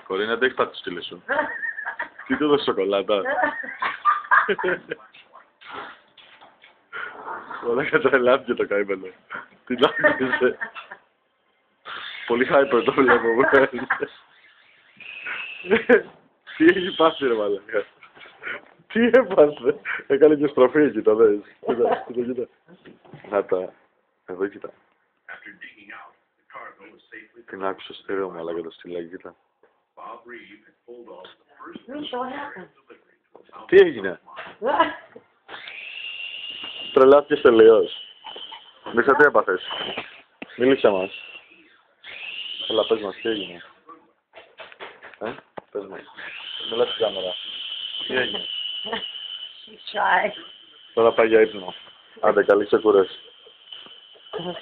Κορίνα, τι έχεις πάθει στο στήλε σου. Τι του δώσε σοκολάτα. Όλα κατρελάθηκε το καήμενο. Την άκουσε. Πολύ hyper το βλέπω. Τι έχει πάθει ρε μαλάκα. Τι έπαθε. Έκανε και στροφή εκεί το δες. Κοίτα. Να τα. Εδώ κοίτα. Την άκουσα στερεό μαλάκα το στυλάκι, κοίτα. Τι έγινε. Τρελάθηκες τελείως. Μίσα, τι έπαθες. Μίλησε μας. Έλα, πες μας, τι έγινε. Πες μας. Μιλά στην κάμερα. Τι έγινε. Τώρα πάει για ύπνο. Άντε, καλή ξεκούραση.